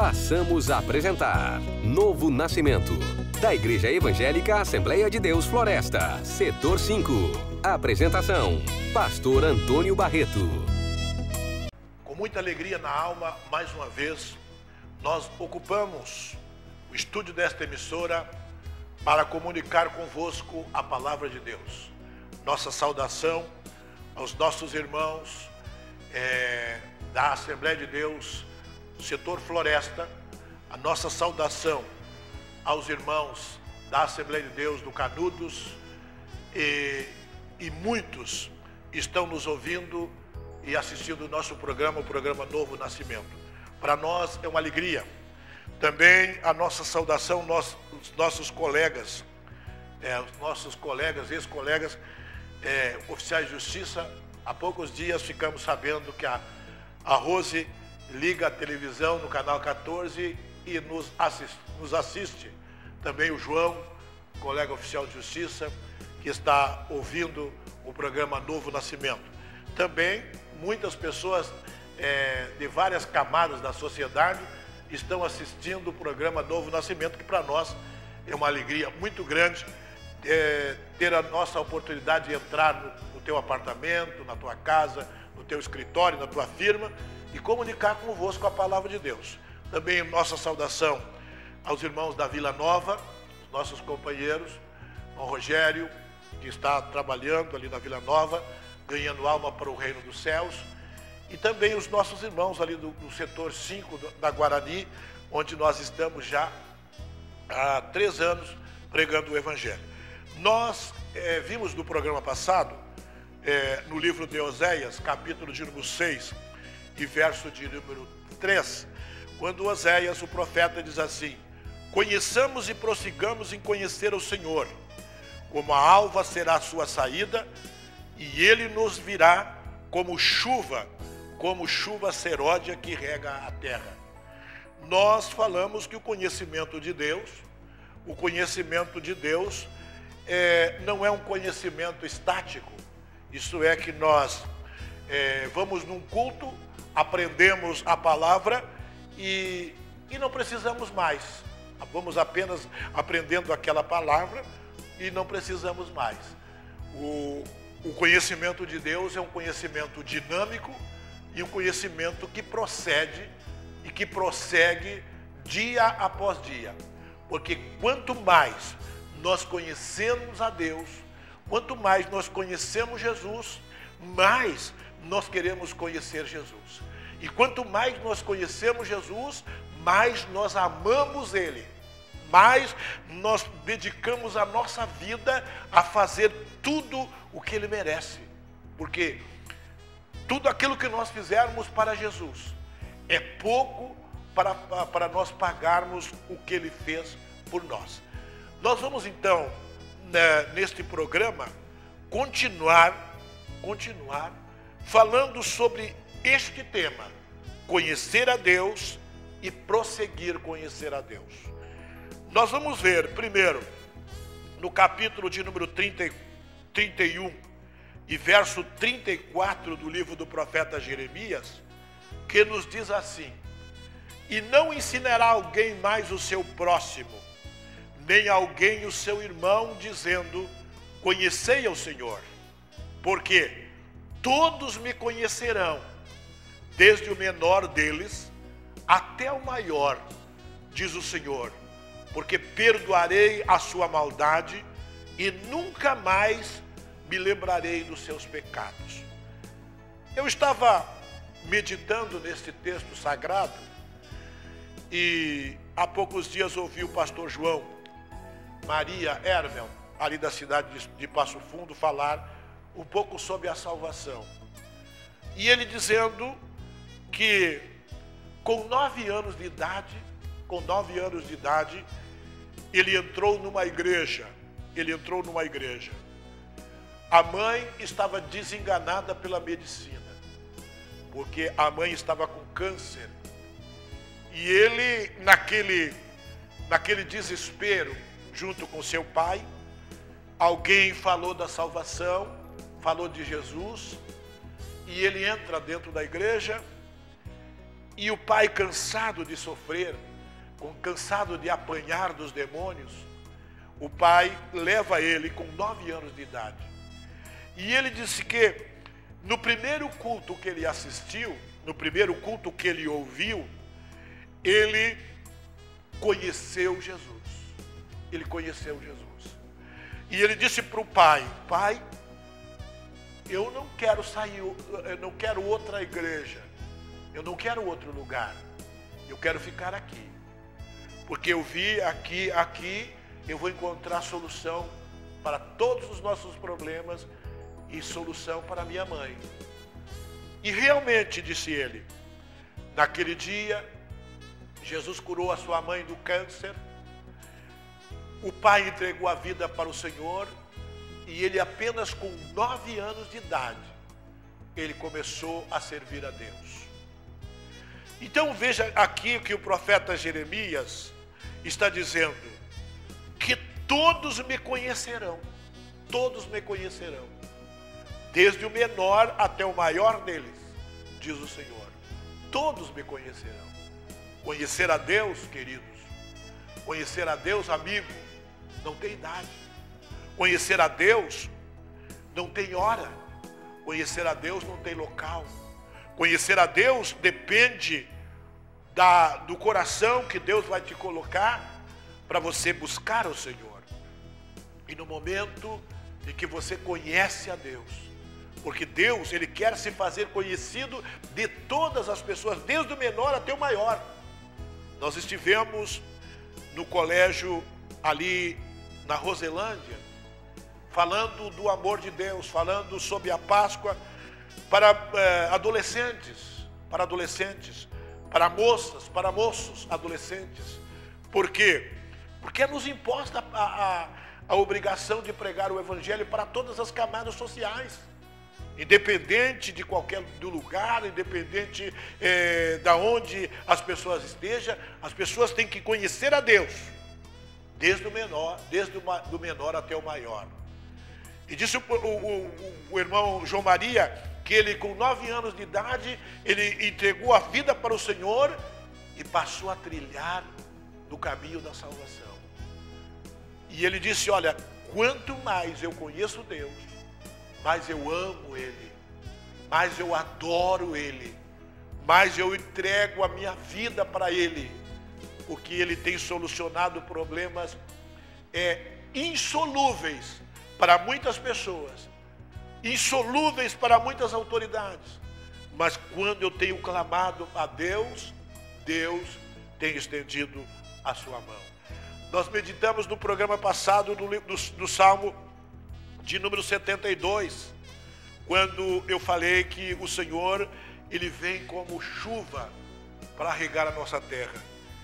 passamos a apresentar Novo Nascimento, da Igreja Evangélica Assembleia de Deus Floresta, Setor 5. Apresentação, Pastor Antônio Barreto. Com muita alegria na alma, mais uma vez, nós ocupamos o estúdio desta emissora para comunicar convosco a palavra de Deus. Nossa saudação aos nossos irmãos da Assembleia de Deus, Setor Floresta, a nossa saudação aos irmãos da Assembleia de Deus do Canudos, e muitos estão nos ouvindo e assistindo o nosso programa, o programa Novo Nascimento. Para nós é uma alegria. Também a nossa saudação, os nossos colegas, ex-colegas, oficiais de justiça. Há poucos dias ficamos sabendo que a Rose liga a televisão no canal 14 e nos assiste. Também o João, colega oficial de justiça, que está ouvindo o programa Novo Nascimento. Também muitas pessoas de várias camadas da sociedade estão assistindo o programa Novo Nascimento, que para nós é uma alegria muito grande ter a nossa oportunidade de entrar no teu apartamento, na tua casa, no teu escritório, na tua firma e comunicar convosco a palavra de Deus. Também nossa saudação aos irmãos da Vila Nova, os nossos companheiros, o Rogério, que está trabalhando ali na Vila Nova, ganhando alma para o reino dos céus, e também os nossos irmãos ali do setor 5 da Guarani, onde nós estamos já há 3 anos pregando o Evangelho. Nós vimos no programa passado, no livro de Oséias, capítulo de número 6 e verso de número 3, quando Oséias, o profeta, diz assim: conheçamos e prossigamos em conhecer o Senhor, como a alva será a sua saída, e ele nos virá como chuva seródia que rega a terra. Nós falamos que o conhecimento de Deus não é um conhecimento estático. Isso é que nós vamos num culto, aprendemos a palavra e não precisamos mais. Vamos apenas aprendendo aquela palavra e não precisamos mais. O conhecimento de Deus é um conhecimento dinâmico e um conhecimento que procede e que prossegue dia após dia. Porque quanto mais nós conhecemos a Deus, quanto mais nós conhecemos Jesus, mais nós queremos conhecer Jesus. E quanto mais nós conhecemos Jesus, mais nós amamos Ele. Mais nós dedicamos a nossa vida a fazer tudo o que Ele merece. Porque tudo aquilo que nós fizermos para Jesus é pouco para nós pagarmos o que Ele fez por nós. Nós vamos então, neste programa, continuar falando sobre este tema: conhecer a Deus e prosseguir conhecer a Deus. Nós vamos ver primeiro no capítulo de número 31 e verso 34 do livro do profeta Jeremias, que nos diz assim: e não ensinará alguém mais o seu próximo, nem alguém o seu irmão, dizendo: conhecei ao Senhor, porque todos me conhecerão, desde o menor deles até o maior, diz o Senhor, porque perdoarei a sua maldade e nunca mais me lembrarei dos seus pecados. Eu estava meditando neste texto sagrado e há poucos dias ouvi o pastor João Maria Hermel, ali da cidade de Passo Fundo, falar um pouco sobre a salvação. E ele dizendo que com 9 anos de idade, ele entrou numa igreja. A mãe estava desenganada pela medicina, porque a mãe estava com câncer. E ele, naquele desespero, junto com seu pai, alguém falou da salvação, falou de Jesus, e ele entra dentro da igreja E o pai, cansado de sofrer, cansado de apanhar dos demônios, o pai leva ele com 9 anos de idade. E ele disse que no primeiro culto que ele assistiu, no primeiro culto que ele ouviu, ele conheceu Jesus. Ele conheceu Jesus. E ele disse para o pai: pai, eu não quero sair, eu não quero outra igreja, eu não quero outro lugar, eu quero ficar aqui. Porque eu vi aqui eu vou encontrar solução para todos os nossos problemas e solução para minha mãe. E realmente, disse ele, naquele dia, Jesus curou a sua mãe do câncer, o pai entregou a vida para o Senhor, e ele apenas com 9 anos de idade, ele começou a servir a Deus. Então veja aqui o que o profeta Jeremias está dizendo, que todos me conhecerão, desde o menor até o maior deles, diz o Senhor, todos me conhecerão. Conhecer a Deus, queridos, conhecer a Deus, amigo, não tem idade. Conhecer a Deus não tem hora. Conhecer a Deus não tem local. Conhecer a Deus depende do coração que Deus vai te colocar para você buscar o Senhor. E no momento em que você conhece a Deus, porque Deus, Ele quer se fazer conhecido de todas as pessoas, desde o menor até o maior. Nós estivemos no colégio ali na Roselândia, falando do amor de Deus, falando sobre a Páscoa para adolescentes, para moças, para moços adolescentes. Por quê? Porque nos imposta a obrigação de pregar o Evangelho para todas as camadas sociais. Independente de do lugar, independente da onde as pessoas estejam, as pessoas têm que conhecer a Deus, desde o menor até o maior. E disse o irmão João Maria que ele, com 9 anos de idade, ele entregou a vida para o Senhor e passou a trilhar no caminho da salvação. E ele disse: olha, quanto mais eu conheço Deus, mais eu amo Ele, mais eu adoro Ele, mais eu entrego a minha vida para Ele, porque Ele tem solucionado problemas insolúveis para muitas pessoas, insolúveis para muitas autoridades. Mas quando eu tenho clamado a Deus, Deus tem estendido a sua mão. Nós meditamos no programa passado do Salmo de número 72, quando eu falei que o Senhor, Ele vem como chuva para regar a nossa terra.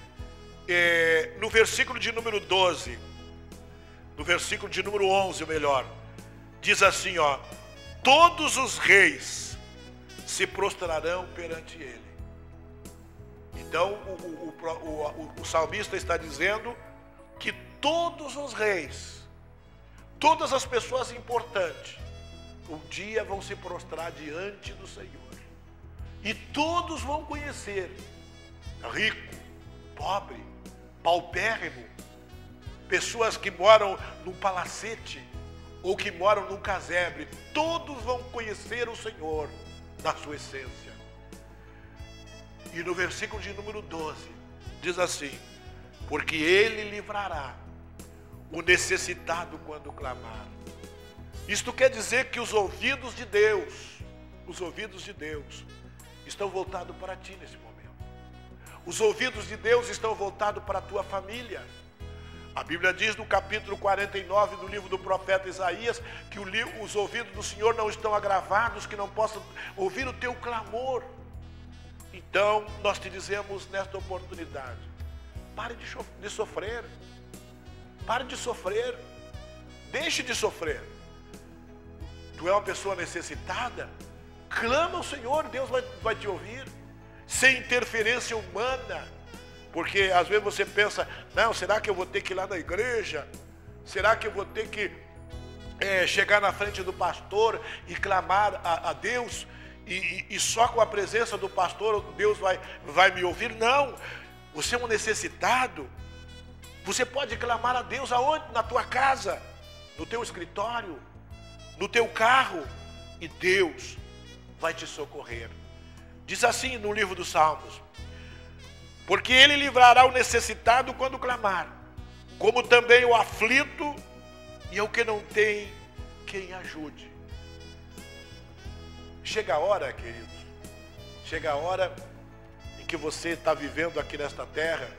No versículo de número 12, no versículo de número 11, melhor, diz assim, ó: todos os reis se prostrarão perante Ele. Então o salmista está dizendo que todos os reis, todas as pessoas importantes, um dia vão se prostrar diante do Senhor. E todos vão conhecer, rico, pobre, paupérrimo, pessoas que moram num palacete ou que moram num casebre, todos vão conhecer o Senhor na sua essência. E no versículo de número 12, diz assim: porque Ele livrará o necessitado quando clamar. Isto quer dizer que os ouvidos de Deus estão voltados para ti nesse momento. Os ouvidos de Deus estão voltados para a tua família. A Bíblia diz no capítulo 49 do livro do profeta Isaías que os ouvidos do Senhor não estão agravados, que não possam ouvir o teu clamor. Então nós te dizemos nesta oportunidade: pare de sofrer. Pare de sofrer. Deixe de sofrer. Tu é uma pessoa necessitada? Clama ao Senhor, Deus vai te ouvir. Sem interferência humana. Porque às vezes você pensa: não, será que eu vou ter que ir lá na igreja? Será que eu vou ter que chegar na frente do pastor e clamar a Deus? e só com a presença do pastor Deus vai me ouvir. Não, você é um necessitado. Você pode clamar a Deus aonde? Na tua casa, no teu escritório, no teu carro, e Deus vai te socorrer. Diz assim no livro dos Salmos: porque Ele livrará o necessitado quando clamar, como também o aflito e o que não tem quem ajude. Chega a hora, queridos, chega a hora em que você está vivendo aqui nesta terra,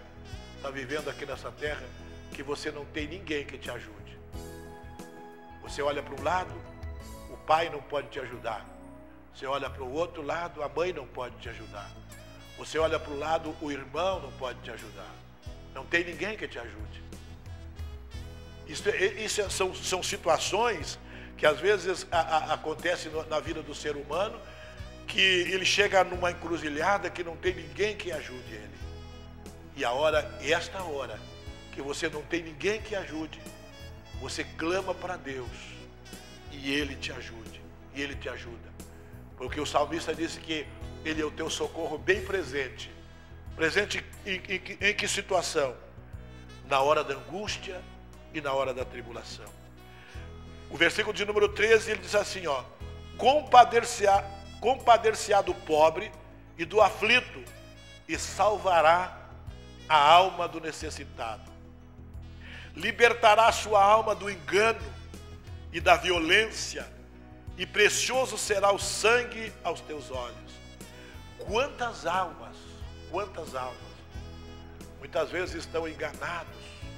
que você não tem ninguém que te ajude. Você olha para um lado, o pai não pode te ajudar. Você olha para o outro lado, a mãe não pode te ajudar. Você olha para o lado, o irmão não pode te ajudar. Não tem ninguém que te ajude. Isso são situações que às vezes acontecem na vida do ser humano, que ele chega numa encruzilhada que não tem ninguém que ajude ele. E esta hora que você não tem ninguém que ajude, você clama para Deus e Ele te ajude, e Ele te ajuda. Porque o salmista disse que Ele é o teu socorro bem presente. Presente em que situação? Na hora da angústia e na hora da tribulação. O versículo de número 13, ele diz assim, ó: compadecer-se-á do pobre e do aflito, e salvará a alma do necessitado. Libertará a sua alma do engano e da violência, e precioso será o sangue aos teus olhos. Quantas almas, muitas vezes estão enganados,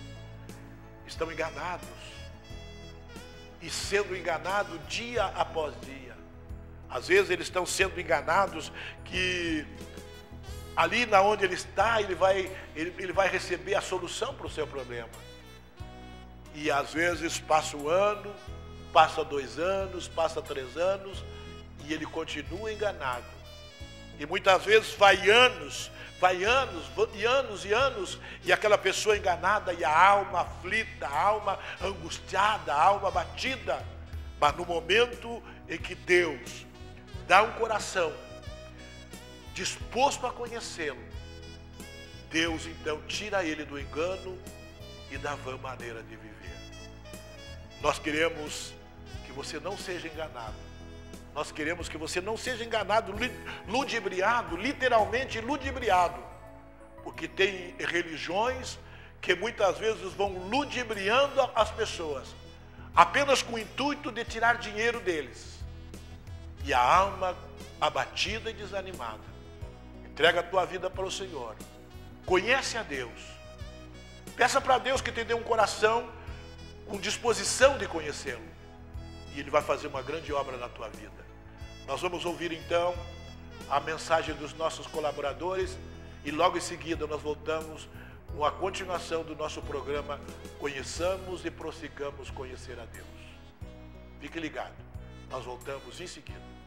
e sendo enganados dia após dia. Às vezes eles estão sendo enganados que ali na onde ele está, ele vai receber a solução para o seu problema. E às vezes passa um ano, passa 2 anos, passa 3 anos, e ele continua enganado. E muitas vezes vai anos, e aquela pessoa enganada, e a alma aflita, a alma angustiada, a alma abatida. Mas no momento em que Deus dá um coração disposto a conhecê-lo, Deus então tira ele do engano e da vã maneira de viver. Nós queremos que você não seja enganado. Nós queremos que você não seja enganado, ludibriado, literalmente ludibriado. Porque tem religiões que muitas vezes vão ludibriando as pessoas, apenas com o intuito de tirar dinheiro deles. E a alma abatida e desanimada. Entrega a tua vida para o Senhor. Conhece a Deus. Peça para Deus que te dê um coração com disposição de conhecê-lo. E Ele vai fazer uma grande obra na tua vida. Nós vamos ouvir então a mensagem dos nossos colaboradores e logo em seguida nós voltamos com a continuação do nosso programa Conheçamos e Prossigamos Conhecer a Deus. Fique ligado, nós voltamos em seguida.